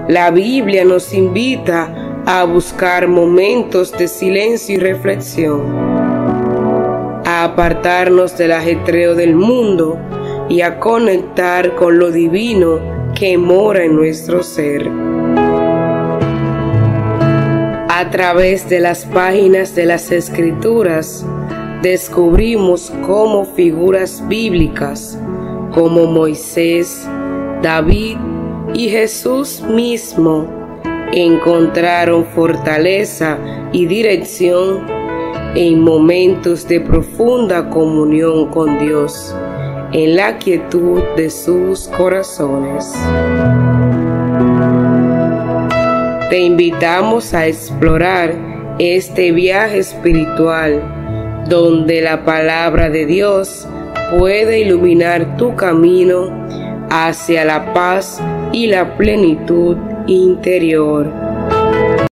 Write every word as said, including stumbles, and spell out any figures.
La Biblia nos invita a buscar momentos de silencio y reflexión, a apartarnos del ajetreo del mundo y a conectar con lo divino que mora en nuestro ser. A través de las páginas de las Escrituras, descubrimos cómo figuras bíblicas como Moisés, David y Jesús mismo encontraron fortaleza y dirección en momentos de profunda comunión con Dios, en la quietud de sus corazones. Te invitamos a explorar este viaje espiritual donde la palabra de Dios puede iluminar tu camino hacia la paz y la plenitud interior.